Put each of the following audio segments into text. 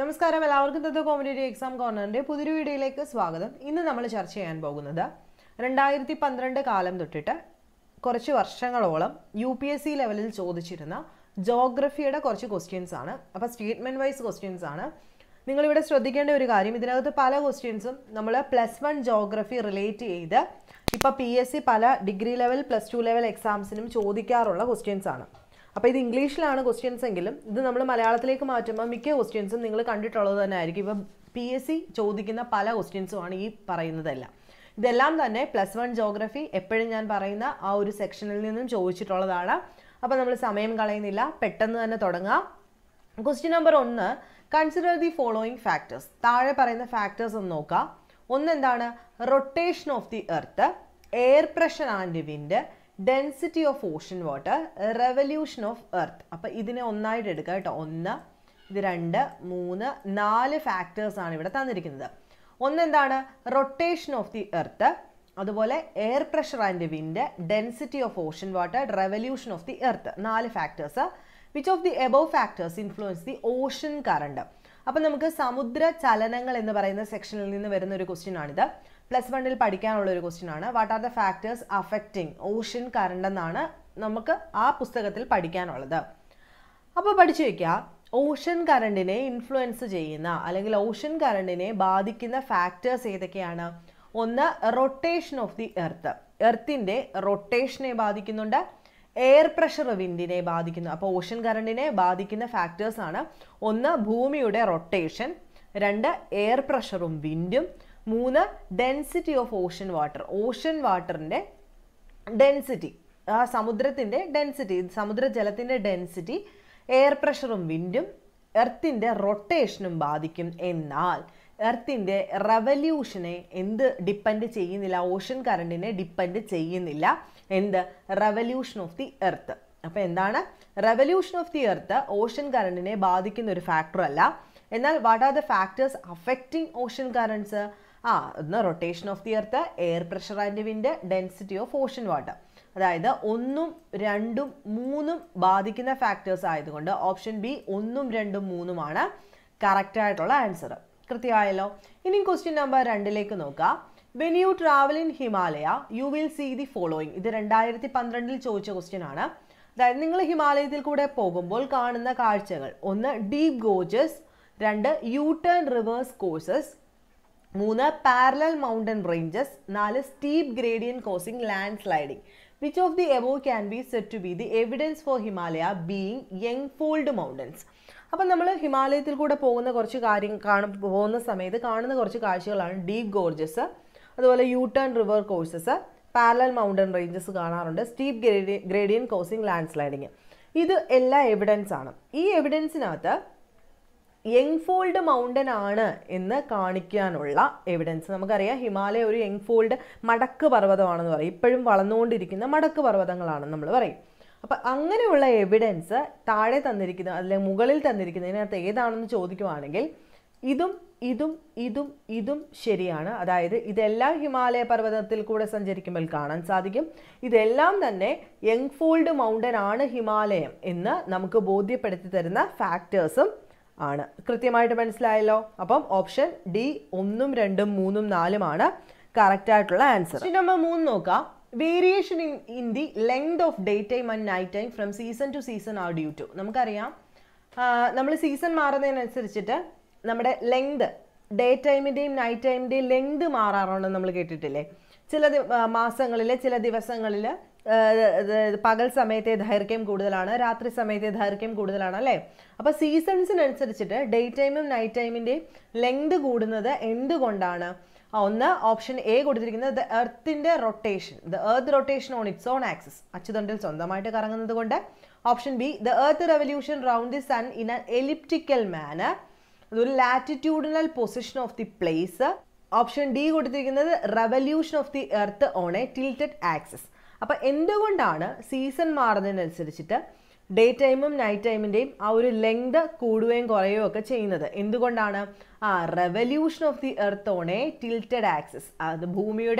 നമസ്കാരം, എല്ലാവർക്കും തത്വ competitive exam കോർണറിന്റെ പുതിയൊരു വീഡിയോയിലേക്ക് സ്വാഗതം. ഇന്ന് നമ്മൾ ചർച്ച ചെയ്യാൻ പോകുന്നത് 2012 കാലം തൊട്ടിട്ട് കുറച്ച് വർഷങ്ങളോളം UPSC ലെവലിൽ ചോദിച്ചിരുന്ന ജോഗ്രഫിയുടെ കുറച്ച് ക്വസ്റ്റ്യൻസ് ആണ്. അപ്പോൾ സ്റ്റേറ്റ്മെന്റ് വൈസ് ക്വസ്റ്റ്യൻസ് ആണ്. നിങ്ങളിവിടെ ശ്രദ്ധിക്കേണ്ട ഒരു കാര്യം, ഇതിനകത്ത് പല ക്വസ്റ്റ്യൻസും നമ്മൾ +1 ജോഗ്രഫി റിലേറ്റ് ചെയ്ത് ഇപ്പോൾ PSC പല ഡിഗ്രി ലെവൽ +2 ലെവൽ എക്സാംസിനും ചോദിക്കാറുള്ള ക്വസ്റ്റ്യൻസ് ആണ്. അപ്പോൾ ഇത് ഇംഗ്ലീഷിലാണ് ക്വസ്റ്റ്യൻസ് എങ്കിലും ഇത് നമ്മൾ മലയാളത്തിലേക്ക് മാറ്റുമ്പോൾ മിക്ക ക്വസ്റ്റ്യൻസും നിങ്ങൾ കണ്ടിട്ടുള്ളത് തന്നെ ആയിരിക്കും. ഇപ്പം PSC ചോദിക്കുന്ന പല ക്വസ്റ്റ്യൻസുമാണ് ഈ പറയുന്നതെല്ലാം. ഇതെല്ലാം തന്നെ +1 ജോഗ്രഫി എപ്പോഴും ഞാൻ പറയുന്ന ആ ഒരു സെക്ഷനിൽ നിന്നും ചോദിച്ചിട്ടുള്ളതാണ്. അപ്പോൾ നമ്മൾ സമയം കളയുന്നില്ല, പെട്ടെന്ന് തന്നെ തുടങ്ങാം. Question number 1, consider the following factors. താഴെ പറയുന്ന ഫാക്ടേഴ്സ് ഒന്ന് നോക്കാം. ഒന്നെന്താണ്? Rotation of the earth, air pressure and wind, density of ocean water, revolution of earth. അപ്പം ഇതിനെ ഒന്നായിട്ട് എടുക്കുക കേട്ടോ. 1, ഇത് 2, 3, 4 ഫാക്ടേഴ്സ് ആണ് ഇവിടെ തന്നിരിക്കുന്നത്. ഒന്നെന്താണ്? റൊട്ടേഷൻ ഓഫ് ദി എർത്ത്, അതുപോലെ air pressure and wind, density of ocean water, revolution of the earth. 4 factors. Which of the above factors influence the ocean current? അപ്പം നമുക്ക് സമുദ്ര ചലനങ്ങൾ എന്ന് പറയുന്ന സെക്ഷനിൽ നിന്ന് വരുന്ന ഒരു ക്വസ്റ്റ്യൻ ആണിത്. +1 പഠിക്കാനുള്ള ഒരു ക്വസ്റ്റ്യൻ ആണ്. What are the factors affecting ocean current എന്നാണ് നമുക്ക് ആ പുസ്തകത്തിൽ പഠിക്കാനുള്ളത്. അപ്പോൾ പഠിച്ചു വയ്ക്കുക, ഓഷൻ കറണ്ടിനെ ഇൻഫ്ലുവൻസ് ചെയ്യുന്ന അല്ലെങ്കിൽ ഓഷൻ കറണ്ടിനെ ബാധിക്കുന്ന ഫാക്ടേഴ്സ് ഏതൊക്കെയാണ്? ഒന്ന്, റൊട്ടേഷൻ ഓഫ് ദി എർത്ത്. എർത്തിൻ്റെ റൊട്ടേഷനെ ബാധിക്കുന്നുണ്ട്. എയർ പ്രഷർ വിൻഡിനെ ബാധിക്കുന്നു. അപ്പോൾ ഓഷൻ കറണ്ടിനെ ബാധിക്കുന്ന ഫാക്ടേഴ്സ് ആണ്. 1, ഭൂമിയുടെ റൊട്ടേഷൻ. 2, എയർ പ്രഷറും വിൻഡും. 3, density of ocean water. Ocean വാട്ടറിൻ്റെ ഡെൻസിറ്റി, ആ സമുദ്രത്തിൻ്റെ ഡെൻസിറ്റി, സമുദ്രജലത്തിൻ്റെ ഡെൻസിറ്റി എയർ പ്രഷറും വിൻഡും എർത്തിൻ്റെ റൊട്ടേഷനും ബാധിക്കും. എന്നാൽ എർത്തിൻ്റെ റെവല്യൂഷനെ എന്ത് ഡിപ്പെൻഡ് ചെയ്യുന്നില്ല? ഓഷൻ കറണ്ടിനെ ഡിപ്പെൻഡ് ചെയ്യുന്നില്ല. എന്ത്? Revolution of the earth. അപ്പോൾ എന്താണ്? Revolution of the earth ocean കറണ്ടിനെ ബാധിക്കുന്ന ഒരു ഫാക്ടർ അല്ല. എന്നാൽ what are the factors affecting ocean currents? ഒന്ന് rotation of the earth, air pressure and wind, density of ocean water. അതായത് 1, 2, 3 ബാധിക്കുന്ന ഫാക്ടേഴ്സ് ആയതുകൊണ്ട് ഓപ്ഷൻ ബി 1, 2, 3 കറക്റ്റ് ആയിട്ടുള്ള ആൻസർ. കൃത്യമായല്ലോ. ഇനി ക്വസ്റ്റ്യൻ നമ്പർ 2 നോക്കാം. When you travel in Himalaya you will see the following. ഇത് 2012 ചോദിച്ച ക്വസ്റ്റ്യൻ ആണ്. അതായത് നിങ്ങൾ ഹിമാലയത്തിൽ കൂടെ പോകുമ്പോൾ കാണുന്ന കാഴ്ചകൾ: 1, deep gorges. 2, U turn rivers courses. 3, parallel mountain ranges. 4, steep gradient causing land sliding. Which of the above can be said to be the evidence for Himalaya being young fold mountains? അപ്പം നമ്മൾ ഹിമാലയത്തിൽ കൂടെ പോകുന്ന കുറച്ച് പോകുന്ന സമയത്ത് കാണുന്ന കുറച്ച് കാഴ്ചകളാണ് ഡീപ് ഗോർജസ്, അതുപോലെ U turn river courses, parallel mountain ranges കാണാറുണ്ട്, steep gradient causing land sliding. ഇത് എല്ലാ എവിഡൻസ് ആണ്. ഈ എവിഡൻസിനകത്ത് യങ്ഫോൾഡ് മൗണ്ടൻ ആണ് എന്ന് കാണിക്കാനുള്ള എവിഡൻസ് നമുക്കറിയാം. ഹിമാലയ ഒരു യങ്ഫോൾഡ് മടക്ക് പർവ്വതമാണെന്ന് പറയും. ഇപ്പോഴും വളർന്നുകൊണ്ടിരിക്കുന്ന മടക്ക് പർവ്വതങ്ങളാണെന്ന് നമ്മൾ പറയും. അപ്പം അങ്ങനെയുള്ള എവിഡൻസ് താഴെ തന്നിരിക്കുന്ന അല്ലെങ്കിൽ മുകളിൽ തന്നിരിക്കുന്നതിനകത്ത് ഏതാണെന്ന് ചോദിക്കുവാണെങ്കിൽ ഇതും ഇതും ഇതും ഇതും ശരിയാണ്. അതായത് ഇതെല്ലാം ഹിമാലയ പർവ്വതത്തിൽ കൂടെ സഞ്ചരിക്കുമ്പോൾ കാണാൻ സാധിക്കും. ഇതെല്ലാം തന്നെ യങ്ഫോൾഡ് മൗണ്ടൻ ആണ് ഹിമാലയം എന്ന് നമുക്ക് ബോധ്യപ്പെടുത്തി തരുന്ന ഫാക്ടേഴ്സും ആണ്. കൃത്യമായിട്ട് മനസ്സിലായല്ലോ. അപ്പം ഓപ്ഷൻ ഡി 1, 2, 3, 4 കറക്റ്റ് ആയിട്ടുള്ള ആൻസർ. നമ്പർ 3 നോക്കാം. Variation in the length of day time and night time from season to season are due to. നമുക്കറിയാം നമ്മൾ സീസൺ മാറുന്നതിനനുസരിച്ചിട്ട് നമ്മുടെ ലെങ്ത്, ഡേ ടൈമിൻ്റെയും നൈറ്റ് ടൈമിൻ്റെയും ലെങ്ത് മാറാറുണ്ടെന്ന് നമ്മൾ കേട്ടിട്ടില്ലേ? ചില മാസങ്ങളിൽ, ചില ദിവസങ്ങളിൽ പകൽ സമയത്തെ ദൈർഘ്യം കൂടുതലാണ്, രാത്രി സമയത്തെ ദൈർഘ്യം കൂടുതലാണ് അല്ലേ? അപ്പോൾ സീസൺസിനനുസരിച്ചിട്ട് ഡേ ടൈമും നൈറ്റ് ടൈമിൻ്റെയും ലെങ്ത് കൂടുന്നത് എന്തുകൊണ്ടാണ്? ഒന്ന്, ഓപ്ഷൻ എ കൊടുത്തിരിക്കുന്നത് ദ എർത്തിൻ്റെ rotation, the earth rotation on its own axis, അച്ചുതണ്ടിൽ സ്വന്തമായിട്ട് കറങ്ങുന്നത് കൊണ്ട്. Option B, the earth revolution round the sun in an elliptical manner, അതൊരു latitudinal position of the place. Option D കൊടുത്തിരിക്കുന്നത് revolution of the earth on a tilted axis. അപ്പം എന്തുകൊണ്ടാണ് season മാറുന്നതിനനുസരിച്ചിട്ട് day ടൈമും നൈറ്റ് ടൈമിൻ്റെയും ആ ഒരു ലെങ്ത് കൂടുകയും കുറയുകയും ഒക്കെ ചെയ്യുന്നത്? എന്തുകൊണ്ടാണ്? Revolution of the earth on a tilted axis, അത് ഭൂമിയുടെ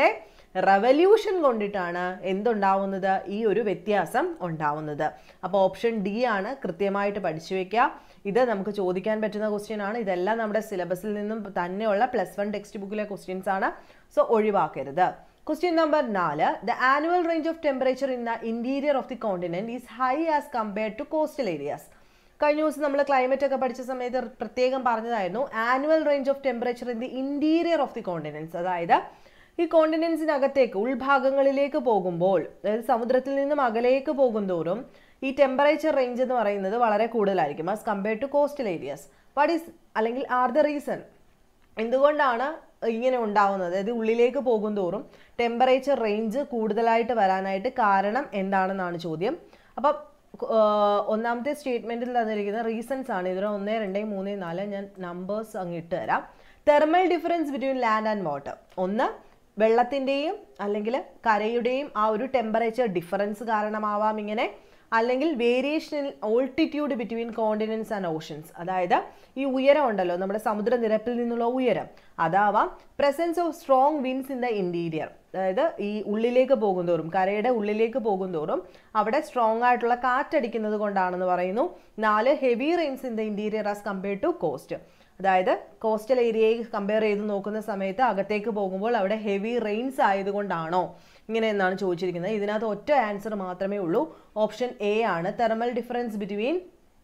റെവല്യൂഷൻ കൊണ്ടിട്ടാണ് എന്തുണ്ടാവുന്നത്, ഈ ഒരു വ്യത്യാസം ഉണ്ടാവുന്നത്. അപ്പോൾ ഓപ്ഷൻ ഡി ആണ്, കൃത്യമായിട്ട് പഠിച്ചു വെക്കുക. ഇത് നമുക്ക് ചോദിക്കാൻ പറ്റുന്ന ക്വസ്റ്റ്യൻ ആണ്. ഇതെല്ലാം നമ്മുടെ സിലബസിൽ നിന്നും തന്നെയുള്ള +1 ടെക്സ്റ്റ് ബുക്കിലെ ക്വസ്റ്റ്യൻസ് ആണ്. സോ ഒഴിവാക്കരുത്. Question number 4. The annual range of temperature in the interior of the continent is high as compared to coastal areas. കഴിഞ്ഞ ദിവസം നമ്മൾ ക്ലൈമറ്റ് ഒക്കെ പഠിച്ച സമയത്ത് പ്രത്യേകം പറഞ്ഞതായിരുന്നു annual range of temperature in the interior of the continents. അതായത് ഈ കോണ്ടിനെന്റ്സിനകത്തേക്ക് ഉൾഭാഗങ്ങളിലേക്ക് പോകുമ്പോൾ, അതായത് സമുദ്രത്തിൽ നിന്നും അകലേക്ക് പോകുന്തോറും ഈ ടെമ്പറേച്ചർ റേഞ്ച് എന്ന് പറയുന്നത് വളരെ കൂടുതലായിരിക്കും as compared to coastal areas. What is അല്ലെങ്കിൽ ആർ ദ റീസൺ, എന്തുകൊണ്ടാണ് ഇങ്ങനെ ഉണ്ടാവുന്നത്, അതായത് ഉള്ളിലേക്ക് പോകുന്തോറും ടെമ്പറേച്ചർ റേഞ്ച് കൂടുതലായിട്ട് വരാനായിട്ട് കാരണം എന്താണെന്നാണ് ചോദ്യം. അപ്പം ഒന്നാമത്തെ സ്റ്റേറ്റ്മെന്റിൽ തന്നിരിക്കുന്ന റീസൺസ് ആണ്. ഇതിന് 1, 2, 3, 4 ഞാൻ നമ്പേഴ്സ് അങ്ങ് ഇട്ട് തരാം. Thermal difference between land and water. ഒന്ന്, വെള്ളത്തിൻ്റെയും അല്ലെങ്കിൽ കരയുടെയും ആ ഒരു ടെമ്പറേച്ചർ ഡിഫറൻസ് കാരണമാവാം ഇങ്ങനെ. അല്ലെങ്കിൽ variation in altitude between continents and oceans. അതായത് ഈ ഉയരം ഉണ്ടല്ലോ, നമ്മുടെ സമുദ്രനിരപ്പിൽ നിന്നുള്ള ഉയരം, അതാവാം. Presence of strong winds in the interior. അതായത് ഈ ഉള്ളിലേക്ക് പോകുന്തോറും, കരയുടെ ഉള്ളിലേക്ക് പോകുന്തോറും അവിടെ സ്ട്രോങ് ആയിട്ടുള്ള കാറ്റടിക്കുന്നത് കൊണ്ടാണെന്ന് പറയുന്നു. 4, heavy rains in the interior as compared to coast. അതായത് കോസ്റ്റൽ ഏരിയയെ കമ്പയർ ചെയ്ത് നോക്കുന്ന സമയത്ത് അകത്തേക്ക് പോകുമ്പോൾ അവിടെ ഹെവി റെയിൻസ് ആയതുകൊണ്ടാണോ ഇങ്ങനെ എന്നാണ് ചോദിച്ചിരിക്കുന്നത്. ഇതിനകത്ത് ഒറ്റ ആൻസർ മാത്രമേ ഉള്ളൂ. ഓപ്ഷൻ എ ആണ്, thermal difference between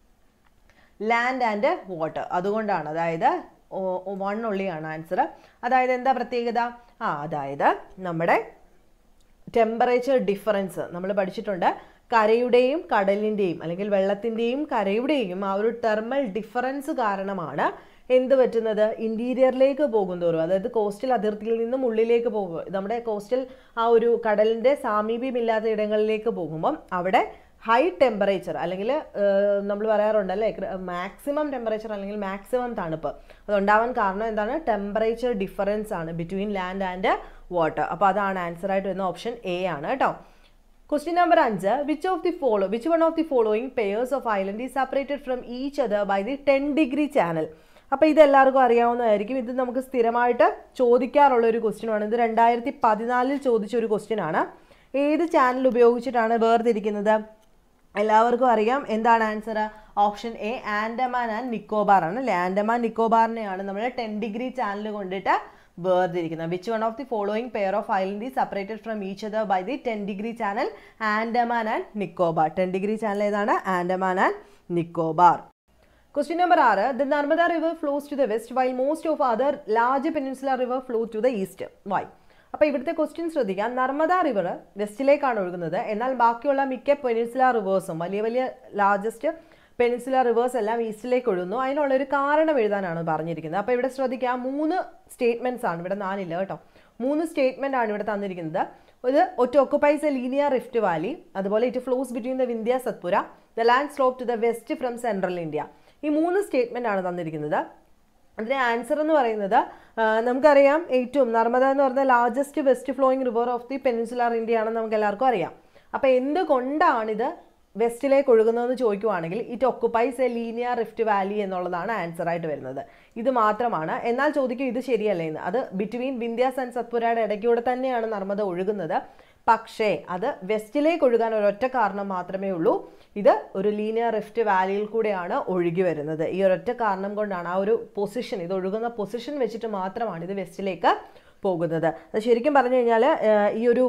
land and water. അതുകൊണ്ടാണ്, അതായത് 1 ഉള്ളിയാണ് ആൻസർ. അതായത് എന്താ പ്രത്യേകത, അതായത് നമ്മുടെ ടെമ്പറേച്ചർ ഡിഫറൻസ് നമ്മൾ പഠിച്ചിട്ടുണ്ട്. കരയുടെയും കടലിൻ്റെയും അല്ലെങ്കിൽ വെള്ളത്തിൻ്റെയും കരയുടെയും ആ ഒരു തെർമൽ ഡിഫറൻസ് കാരണമാണ് എന്ത് പറ്റുന്നത്, ഇന്റീരിയറിലേക്ക് പോകുന്തോറും, അതായത് കോസ്റ്റൽ അതിർത്തിയിൽ നിന്നും ഉള്ളിലേക്ക് പോകുമ്പോൾ, നമ്മുടെ കോസ്റ്റൽ ആ ഒരു കടലിൻ്റെ സാമീപ്യമില്ലാത്ത ഇടങ്ങളിലേക്ക് പോകുമ്പം അവിടെ ഹൈ ടെമ്പറേച്ചർ അല്ലെങ്കിൽ നമ്മൾ പറയാറുണ്ടല്ലേ മാക്സിമം ടെമ്പറേച്ചർ അല്ലെങ്കിൽ മാക്സിമം തണുപ്പ്, അതുണ്ടാവാൻ കാരണം എന്താണ്, ടെമ്പറേച്ചർ ഡിഫറൻസ് ആണ് ബിറ്റ്വീൻ ലാൻഡ് ആൻഡ് വാട്ടർ. അപ്പോൾ അതാണ് ആൻസർ ആയിട്ട് വരുന്ന ഓപ്ഷൻ എ ആണ് കേട്ടോ. Question number 5. Which one of the following pairs of island is separated from each other by the 10 degree channel. അപ്പോൾ ഇത് എല്ലാവർക്കും അറിയാവുന്നതായിരിക്കും. ഇത് നമുക്ക് സ്ഥിരമായിട്ട് ചോദിക്കാറുള്ള ഒരു ക്വസ്റ്റ്യൻ ആണ്. ഇത് 2014 ചോദിച്ച ഒരു ക്വസ്റ്റ്യൻ ആണ്. ഏത് ചാനൽ ഉപയോഗിച്ചിട്ടാണ് വേർതിരിക്കുന്നത്? എല്ലാവർക്കും അറിയാം. എന്താണ് answer? Option A, Andaman and Nicobar ആണ്. ആൻഡമാൻ നിക്കോബാറിനെയാണ് നമ്മൾ 10 ഡിഗ്രി ചാനൽ കൊണ്ടിട്ട് വേർതിരിക്കുന്നത്. Which one of the following pair of island is separated from each other by the 10 degree channel? Andaman and Nicobar. 10 degree channel ഏതാണ്? Andaman and Nicobar. Question number 6. The Narmada river flows to the west while most of other large peninsular river flow to the east. Why? അപ്പോൾ ഇവിടുത്തെ question ശ്രദ്ധിക്കാം. Narmada river വെസ്റ്റിലേക്കാണ് ഒഴുകുന്നത്, എന്നാൽ ബാക്കിയുള്ള മിക്ക peninsular റിവേഴ്സും വലിയ വലിയ ലാർജസ്റ്റ് പെനിൻസുലാർ റിവേഴ്സ് എല്ലാം ഈസ്റ്റിലേക്ക് ഒഴുകുന്നു. അതിനുള്ളൊരു കാരണം എഴുതാനാണ് പറഞ്ഞിരിക്കുന്നത്. അപ്പോൾ ഇവിടെ ശ്രദ്ധിക്കാം, 3 സ്റ്റേറ്റ്മെന്റ്സ് ആണ്, ഇവിടെ 4 ഇല്ല കേട്ടോ. 3 സ്റ്റേറ്റ്മെന്റ് ആണ് ഇവിടെ തന്നിരിക്കുന്നത്. It occupies a linear rift valley, അതുപോലെ it flows between the Vindhya Satpura, the land slope to the west from central India. ഈ 3 സ്റ്റേറ്റ്മെന്റ് ആണ് തന്നിരിക്കുന്നത്. അതിന്റെ ആൻസർ എന്ന് പറയുന്നത് നമുക്കറിയാം, ഏറ്റവും നർമ്മദ എന്ന് പറഞ്ഞ largest west flowing river of the peninsular India ആണെന്ന് നമുക്ക് എല്ലാവർക്കും അറിയാം. അപ്പോൾ എന്തുകൊണ്ടാണിത് വെസ്റ്റിലേക്ക് ഒഴുകുന്നതെന്ന് ചോദിക്കുവാണെങ്കിൽ it occupies a linear rift valley എന്നുള്ളതാണ് ആൻസർ ആയിട്ട് വരുന്നത്. ഇത് മാത്രമാണ്. എന്നാൽ ചോദിക്കും ഇത് ശരിയല്ലേ എന്ന്. അത് ബിറ്റ്വീൻ വിന്ധ്യാസ് ആൻഡ് സത്പുരയുടെ ഇടയ്ക്കൂടെ തന്നെയാണ് നർമ്മദ ഒഴുകുന്നത്. പക്ഷേ അത് വെസ്റ്റിലേക്ക് ഒഴുകാൻ ഒരൊറ്റ കാരണം മാത്രമേ ഉള്ളൂ. ഇത് ഒരു ലീനിയർ റിഫ്റ്റ് വാലിയിൽ കൂടെയാണ് ഒഴുകി വരുന്നത്. ഈ ഒരൊറ്റ കാരണം കൊണ്ടാണ്, ആ ഒരു പൊസിഷൻ, ഇത് ഒഴുകുന്ന പൊസിഷൻ വെച്ചിട്ട് മാത്രമാണ് ഇത് വെസ്റ്റിലേക്ക് പോകുന്നത്. അത് ശരിക്കും പറഞ്ഞു കഴിഞ്ഞാൽ ഈ ഒരു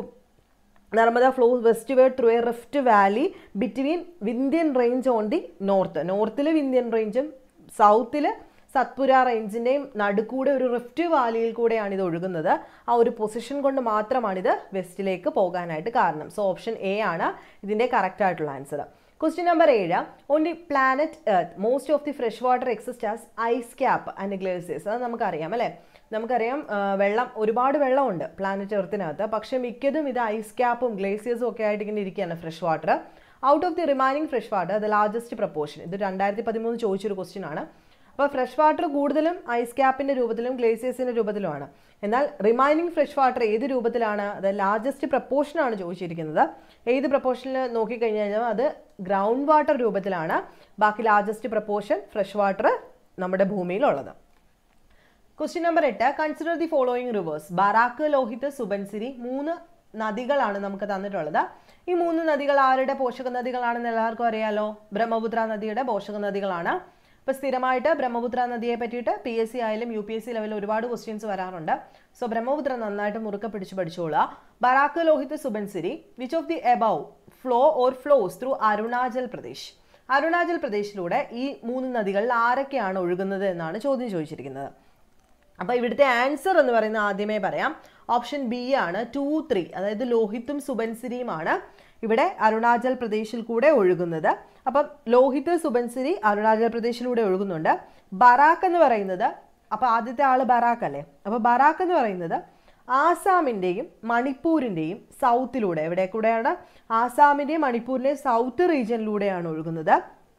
Narmada flows westward through a rift valley between Vindhyan range on the north. നോർത്തിൽ വിന്ധ്യൻ റേഞ്ചും സൗത്തിൽ സത്പുര റേഞ്ചിൻ്റെയും നടുക്കൂടെ ഒരു റിഫ്റ്റ് വാലിയിൽ കൂടെയാണ് ഇത് ഒഴുകുന്നത്. ആ ഒരു പൊസിഷൻ കൊണ്ട് മാത്രമാണിത് വെസ്റ്റിലേക്ക് പോകാനായിട്ട് കാരണം. സോ ഓപ്ഷൻ എ ആണ് ഇതിൻ്റെ കറക്റ്റ് ആയിട്ടുള്ള answer. Question number 7. On the planet earth most of the fresh water exist as ice cap and glaciers. അത് നമുക്കറിയാം അല്ലേ. നമുക്കറിയാം വെള്ളം, ഒരുപാട് വെള്ളമുണ്ട് പ്ലാനറ്റ് എർത്തിനകത്ത്. പക്ഷേ മിക്കതും ഇത് ഐസ് ക്യാപ്പും ഗ്ലേസിയേഴ്സും ഒക്കെ ആയിട്ട് ഇങ്ങനെ ഇരിക്കുകയാണ് fresh water. Out of the remaining fresh water the largest proportion. ഇത് 2013 ചോദിച്ചൊരു ക്വസ്റ്റ്യൻ ആണ്. അപ്പോൾ ഫ്രഷ് വാട്ടർ കൂടുതലും ഐസ് ക്യാപ്പിൻ്റെ രൂപത്തിലും ഗ്ലേസിയേഴ്സിൻ്റെ രൂപത്തിലുമാണ്. എന്നാൽ റിമൈനിങ് ഫ്രഷ് വാട്ടർ ഏത് രൂപത്തിലാണ്? അത് ലാർജസ്റ്റ് പ്രപ്പോർഷനാണ് ചോദിച്ചിരിക്കുന്നത്. ഏത് പ്രപ്പോർഷനിൽ നോക്കിക്കഴിഞ്ഞ് കഴിഞ്ഞാൽ അത് ഗ്രൗണ്ട് വാട്ടർ രൂപത്തിലാണ്. ബാക്കി ലാർജസ്റ്റ് പ്രപ്പോർഷൻ ഫ്രഷ് വാട്ടർ നമ്മുടെ ഭൂമിയിലുള്ളത്. Question number 8, consider the following rivers. Barak, Lohit, Subansiri 3 നദികളാണ് നമുക്ക് തന്നിട്ടുള്ളത്. ഈ 3 നദികൾ ആരുടെ പോഷക നദികളാണെന്ന് എല്ലാവർക്കും അറിയാലോ. ബ്രഹ്മപുത്ര നദിയുടെ പോഷക നദികളാണ്. ഇപ്പൊ സ്ഥിരമായിട്ട് ബ്രഹ്മപുത്ര നദിയെ പറ്റിയിട്ട് PSC ആയാലും UPSC ലെവലിൽ ഒരുപാട് ക്വസ്റ്റ്യൻസ് വരാറുണ്ട്. സോ ബ്രഹ്മപുത്ര നന്നായിട്ട് മുറുക്കെ പിടിച്ച് പഠിച്ചോളുക. Barak, Lohit, Subansiri which of the above flow or flows through Arunachal Pradesh. Arunachal പ്രദേശിലൂടെ ഈ 3 നദികളിൽ ആരൊക്കെയാണ് ഒഴുകുന്നത് എന്നാണ് ചോദ്യം ചോദിച്ചിരിക്കുന്നത്. അപ്പോൾ ഇവിടുത്തെ ആൻസർ എന്ന് പറയുന്നത് ആദ്യമേ പറയാം, ഓപ്ഷൻ ബി ആണ് 2, 3. അതായത് ലോഹിത്തും സുബൻസിരിയുമാണ് ഇവിടെ അരുണാചൽ പ്രദേശിൽ കൂടെ ഒഴുകുന്നത്. അപ്പം ലോഹിത്, സുബൻസിരി അരുണാചൽ പ്രദേശിലൂടെ ഒഴുകുന്നുണ്ട്. ബറാക്ക് എന്ന് പറയുന്നത്, അപ്പോൾ ആദ്യത്തെ ആള് ബറാക്ക് അല്ലേ. അപ്പോൾ ബറാക്ക് എന്ന് പറയുന്നത് ആസാമിൻ്റെയും മണിപ്പൂരിൻ്റെയും സൗത്തിലൂടെ, എവിടെ കൂടെയാണ്? ആസാമിൻ്റെയും മണിപ്പൂരിൻ്റെയും സൗത്ത് റീജിയനിലൂടെയാണ് ഒഴുകുന്നത്.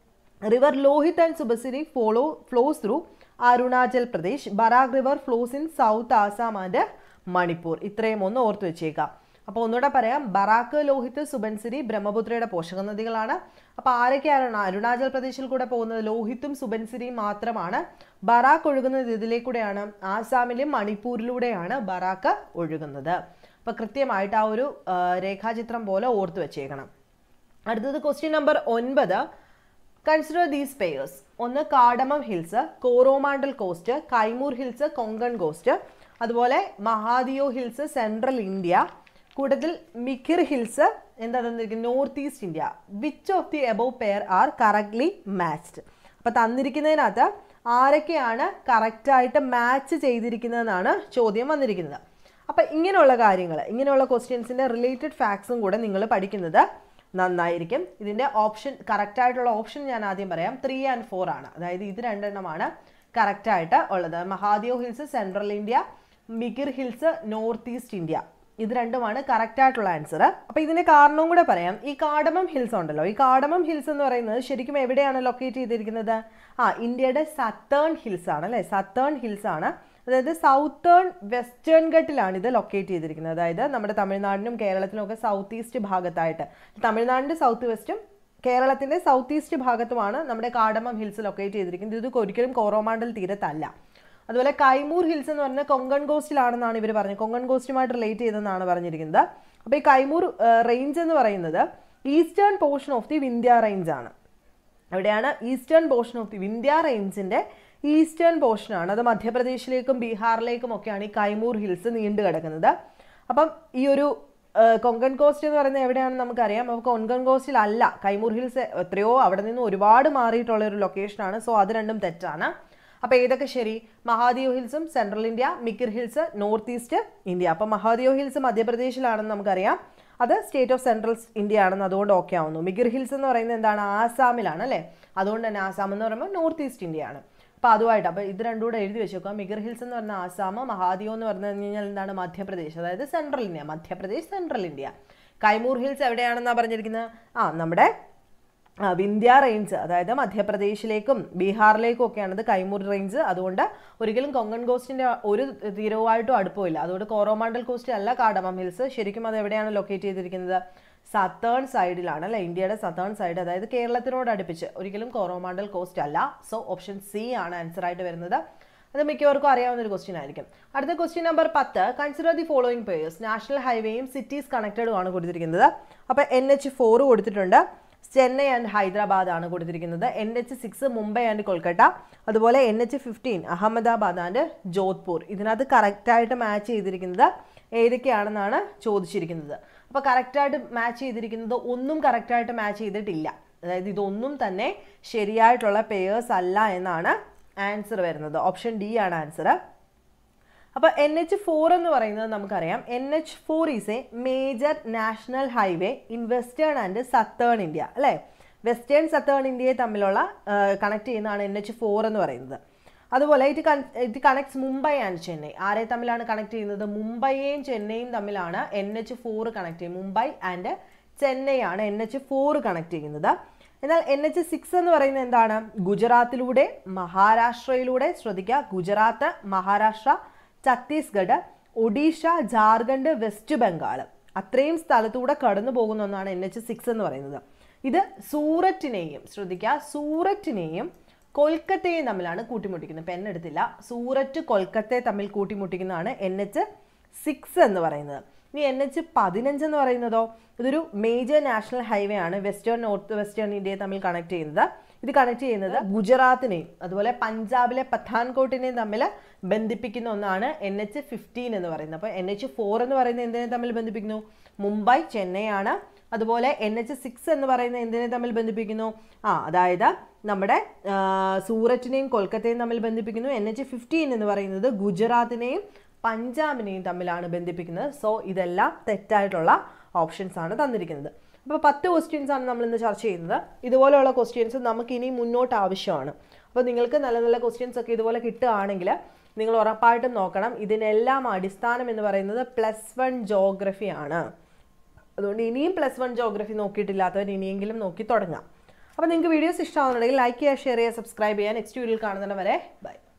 River Lohit and Subansiri flows through Arunachal Pradesh. Barak river flows in south Assam and Manipur. ഇത്രയും ഒന്ന് ഓർത്ത് വെച്ചേക്കാം. അപ്പോൾ ഒന്നുകൂടെ പറയാം, ബറാക്ക്, ലോഹിത്, സുബൻസിരി ബ്രഹ്മപുത്രയുടെ പോഷക നദികളാണ്. അപ്പോൾ ആരൊക്കെയാണ് അരുണാചൽ പ്രദേശിൽ കൂടെ പോകുന്നത്? ലോഹിത്തും സുബൻസിരിയും മാത്രമാണ്. ബറാക്ക് ഒഴുകുന്നത് ഇതിലേക്കൂടെയാണ്, ആസാമിലും മണിപ്പൂരിലൂടെയാണ് ബറാക്ക് ഒഴുകുന്നത്. അപ്പോൾ കൃത്യമായിട്ട് ആ ഒരു രേഖാചിത്രം പോലെ ഓർത്ത് വെച്ചേക്കണം. അടുത്തത് question number 9, consider these pairs. ഒന്ന് cardamom hills, Coromandel coast, Kaimur hills, Konkan coast, അതുപോലെ മഹാദിയോ ഹിൽസ് സെൻട്രൽ ഇന്ത്യ, കൂട്ടത്തിൽ മിക്കിർ ഹിൽസ് എന്താ തന്നിരിക്കുന്നത്? North east India. Which of the above pair are correctly matched. അപ്പോൾ തന്നിരിക്കുന്നതിനകത്ത് ആരൊക്കെയാണ് കറക്റ്റായിട്ട് മാച്ച് ചെയ്തിരിക്കുന്നതെന്നാണ് ചോദ്യം വന്നിരിക്കുന്നത്. അപ്പം ഇങ്ങനെയുള്ള കാര്യങ്ങൾ, ഇങ്ങനെയുള്ള ക്വസ്റ്റ്യൻസിൻ്റെ റിലേറ്റഡ് ഫാക്ട്സും കൂടെ നിങ്ങൾ പഠിക്കുന്നത് നന്നായിരിക്കും. ഇതിൻ്റെ ഓപ്ഷൻ, കറക്റ്റായിട്ടുള്ള ഓപ്ഷൻ ഞാൻ ആദ്യം പറയാം, 3 and 4 ആണ്. അതായത് ഇത് 2 എണ്ണമാണ് കറക്റ്റായിട്ട് ഉള്ളത്. Mahadeo hills central India, Mikir hills north east India. ഇത് രണ്ടുമാണ് കറക്റ്റായിട്ടുള്ള ആൻസർ. അപ്പോൾ ഇതിന് കാരണവും കൂടെ പറയാം. ഈ കാഡമം ഹിൽസ് ഉണ്ടല്ലോ, ഈ കാഡമം ഹിൽസ് എന്ന് പറയുന്നത് ശരിക്കും എവിടെയാണ് ലൊക്കേറ്റ് ചെയ്തിരിക്കുന്നത്? ഇന്ത്യയുടെ സത്തേൺ ഹിൽസ് ആണ് അല്ലേ, സത്തേൺ ഹിൽസ് ആണ്. അതായത് സൗത്തേൺ വെസ്റ്റേൺ ഘട്ടിലാണ് ഇത് ലൊക്കേറ്റ് ചെയ്തിരിക്കുന്നത്. അതായത് നമ്മുടെ തമിഴ്നാടിനും കേരളത്തിനും ഒക്കെ സൗത്ത് ഈസ്റ്റ് ഭാഗത്തായിട്ട്, തമിഴ്നാടിൻ്റെ സൗത്ത് വെസ്റ്റും കേരളത്തിൻ്റെ സൗത്ത് ഈസ്റ്റ് ഭാഗത്തുമാണ് നമ്മുടെ കാഡമം ഹിൽസ് ലൊക്കേറ്റ് ചെയ്തിരിക്കുന്നത്. ഇത് ഒരിക്കലും കോറോമാണ്ടൽ തീരത്തല്ല. അതുപോലെ കൈമൂർ ഹിൽസ് എന്ന് പറഞ്ഞാൽ കൊങ്കൺ കോസ്റ്റിലാണെന്നാണ് ഇവർ പറഞ്ഞത്, കൊങ്കൺ കോസ്റ്റുമായിട്ട് റിലേറ്റ് ചെയ്തെന്നാണ് പറഞ്ഞിരിക്കുന്നത്. അപ്പോൾ ഈ കൈമൂർ റേഞ്ച് എന്ന് പറയുന്നത് eastern portion of the Vindhya range ആണ്. എവിടെയാണ്? Eastern portion of the Vindhya റേഞ്ചിൻ്റെ ഈസ്റ്റേൺ പോർഷനാണ്. അത് മധ്യപ്രദേശിലേക്കും ബീഹാറിലേക്കും ഒക്കെയാണ് ഈ കൈമൂർ ഹിൽസ് നീണ്ടു കിടക്കുന്നത്. അപ്പം ഈ ഒരു കൊങ്കൺ കോസ്റ്റ് എന്ന് പറയുന്നത് എവിടെയാണെന്ന് നമുക്കറിയാം. അപ്പോൾ കൊങ്കൺ കോസ്റ്റിലല്ല, കൈമൂർ ഹിൽസ് എത്രയോ അവിടെ നിന്ന് ഒരുപാട് മാറിയിട്ടുള്ള ഒരു ലൊക്കേഷനാണ്. സോ അത് രണ്ടും തെറ്റാണ്. അപ്പോൾ ഏതൊക്കെ ശരി? മഹാദിയോ ഹിൽസും central India, Mikir hills north east India. അപ്പോൾ മഹാദിയോ ഹിൽസ് മധ്യപ്രദേശിലാണെന്ന് നമുക്കറിയാം, അത് സ്റ്റേറ്റ് ഓഫ് സെൻട്രൽ ഇന്ത്യ ആണെന്ന്, അതുകൊണ്ട് ഓക്കെ ആവുന്നു. മിക്കിർ ഹിൽസ് എന്ന് പറയുന്നത് എന്താണ്? ആസാമിലാണ് അല്ലേ, അതുകൊണ്ട് തന്നെ ആസാം എന്ന് പറയുമ്പോൾ നോർത്ത് ഈസ്റ്റ് ഇന്ത്യ ആണ്. അപ്പോൾ അതുമായിട്ട്, അപ്പോൾ ഇത് രണ്ടും കൂടെ എഴുതി വെച്ചേക്കാം. മിക്കിർ ഹിൽസ് എന്ന് പറഞ്ഞാൽ ആസാം, മഹാദിയോ എന്ന് പറഞ്ഞു കഴിഞ്ഞാൽ എന്താണ്? മധ്യപ്രദേശ്, അതായത് central India, Madhya Pradesh central India. Kaimur hills എവിടെയാണെന്നാണ് പറഞ്ഞിരിക്കുന്നത്? നമ്മുടെ വിന്ധ്യ റേഞ്ച്, അതായത് മധ്യപ്രദേശിലേക്കും ബീഹാറിലേക്കും ഒക്കെയാണത് കൈമൂർ റേഞ്ച്. അതുകൊണ്ട് ഒരിക്കലും കൊങ്കൺ കോസ്റ്റിൻ്റെ ഒരു തീരവുമായിട്ടും അടുപ്പമില്ല. അതുകൊണ്ട് കോറോമാണ്ടൽ കോസ്റ്റ് അല്ല കാഡമം ഹിൽസ്. ശരിക്കും അത് എവിടെയാണ് ലൊക്കേറ്റ് ചെയ്തിരിക്കുന്നത്? സത്തേൺ സൈഡിലാണ് അല്ലേ, ഇന്ത്യയുടെ സത്തേൺ സൈഡ്, അതായത് കേരളത്തിനോട് അടുപ്പിച്ച്. ഒരിക്കലും കോറോമാണ്ടൽ കോസ്റ്റ് അല്ല. സോ ഓപ്ഷൻ സി ആണ് ആൻസർ ആയിട്ട് വരുന്നത്. അത് മിക്കവർക്കും അറിയാവുന്ന ഒരു ക്വസ്റ്റ്യൻ ആയിരിക്കും. അടുത്ത question number 10, consider the following pairs. National ഹൈവേയും സിറ്റീസ് കണക്റ്റഡും ആണ് കൊടുത്തിരിക്കുന്നത്. അപ്പോൾ NH4 കൊടുത്തിട്ടുണ്ട്, ചെന്നൈ ആൻഡ് ഹൈദരാബാദ് ആണ് കൊടുത്തിരിക്കുന്നത്. NH6 മുംബൈ ആൻഡ് കൊൽക്കത്ത, അതുപോലെ NH15 അഹമ്മദാബാദ് ആൻഡ് ജോധ്പൂർ. ഇതിനകത്ത് കറക്റ്റായിട്ട് മാച്ച് ചെയ്തിരിക്കുന്നത് ഏതൊക്കെയാണെന്നാണ് ചോദിച്ചിരിക്കുന്നത്. അപ്പോൾ കറക്റ്റായിട്ട് മാച്ച് ചെയ്തിരിക്കുന്നത് ഒന്നും കറക്റ്റായിട്ട് മാച്ച് ചെയ്തിട്ടില്ല. അതായത് ഇതൊന്നും തന്നെ ശരിയായിട്ടുള്ള പേയേഴ്സ് അല്ല എന്നാണ് ആൻസർ വരുന്നത്. ഓപ്ഷൻ ഡി ആണ് ആൻസർ. അപ്പോൾ NH4 എന്ന് പറയുന്നത് നമുക്കറിയാം, NH4 is a major national highway in western and southern India അല്ലേ. വെസ്റ്റേൺ സത്തേൺ ഇന്ത്യയെ തമ്മിലുള്ള കണക്ട് ചെയ്യുന്നതാണ് NH4 എന്ന് പറയുന്നത്. അതുപോലെ it connects Mumbai and Chennai. ആരെ തമ്മിലാണ് കണക്ട് ചെയ്യുന്നത്? മുംബൈയും ചെന്നൈയും തമ്മിലാണ് NH4 കണക്ട് ചെയ്യുന്നത്. മുംബൈ ആൻഡ് ചെന്നൈ ആണ് NH4 കണക്ട് ചെയ്യുന്നത്. എന്നാൽ NH6 എന്ന് പറയുന്നത് എന്താണ്? ഗുജറാത്തിലൂടെ മഹാരാഷ്ട്രയിലൂടെ, ശ്രദ്ധിക്കുക, ഗുജറാത്ത്, മഹാരാഷ്ട്ര, ഛത്തീസ്ഗഡ്, ഒഡീഷ, ജാർഖണ്ഡ്, വെസ്റ്റ് ബംഗാൾ, അത്രയും സ്ഥലത്തൂടെ കടന്നു പോകുന്ന ഒന്നാണ് NH6 എന്ന് പറയുന്നത്. ഇത് സൂററ്റിനെയും, ശ്രദ്ധിക്കുക, സൂററ്റിനെയും കൊൽക്കത്തയും തമ്മിലാണ് കൂട്ടിമുട്ടിക്കുന്നത്. പെൻ എടുത്തില്ല. സൂററ്റ് കൊൽക്കത്തയെ തമ്മിൽ കൂട്ടിമുട്ടിക്കുന്നതാണ് NH6 എന്ന് പറയുന്നത്. ഇനി NH15 എന്ന് പറയുന്നതോ ഇതൊരു മേജർ നാഷണൽ ഹൈവേ ആണ്. വെസ്റ്റേൺ നോർത്ത് വെസ്റ്റേൺ ഇന്ത്യയെ തമ്മിൽ കണക്ട് ചെയ്യുന്നത്. ഇത് കണക്ട് ചെയ്യുന്നത് ഗുജറാത്തിനെയും അതുപോലെ പഞ്ചാബിലെ പത്താൻകോട്ടിനെയും തമ്മിൽ ബന്ധിപ്പിക്കുന്ന ഒന്നാണ് NH15 എന്ന് പറയുന്നത്. അപ്പോൾ NH4 എന്ന് പറയുന്നത് എന്തിനെ തമ്മിൽ ബന്ധിപ്പിക്കുന്നു? മുംബൈ ചെന്നൈ ആണ്. അതുപോലെ NH6 എന്ന് പറയുന്നത് എന്തിനെ തമ്മിൽ ബന്ധിപ്പിക്കുന്നു? അതായത് നമ്മുടെ സൂററ്റിനെയും കൊൽക്കത്തയും തമ്മിൽ ബന്ധിപ്പിക്കുന്നു. NH15 എന്ന് പറയുന്നത് ഗുജറാത്തിനെയും പഞ്ചാബിനെയും തമ്മിലാണ് ബന്ധിപ്പിക്കുന്നത്. സോ ഇതെല്ലാം തെറ്റായിട്ടുള്ള ഓപ്ഷൻസ് ആണ് തന്നിരിക്കുന്നത്. അപ്പോൾ 10 ക്വസ്റ്റ്യൻസ് ആണ് നമ്മൾ ഇന്ന് ചർച്ച ചെയ്യുന്നത്. ഇതുപോലെയുള്ള ക്വസ്റ്റ്യൻസ് നമുക്ക് ഇനി മുന്നോട്ട് ആവശ്യമാണ്. അപ്പോൾ നിങ്ങൾക്ക് നല്ല നല്ല ക്വസ്റ്റ്യൻസ് ഒക്കെ ഇതുപോലെ കിട്ടുകയാണെങ്കിൽ നിങ്ങൾ ഉറപ്പായിട്ടും നോക്കണം. ഇതിനെല്ലാം അടിസ്ഥാനം എന്ന് പറയുന്നത് +1 ജോഗ്രഫി ആണ്. അതുകൊണ്ട് ഇനിയും +1 ജോഗ്രഫി നോക്കിയിട്ടില്ലാത്തവർ ഇനിയെങ്കിലും നോക്കി തുടങ്ങാം. അപ്പോൾ നിങ്ങൾക്ക് വീഡിയോസ് ഇഷ്ടമാകുന്നുണ്ടെങ്കിൽ ലൈക്ക് ചെയ്യുക, ഷെയർ ചെയ്യുക, സബ്സ്ക്രൈബ് ചെയ്യുക. നെക്സ്റ്റ് വീഡിയോയിൽ കാണുന്നവരെ ബൈ.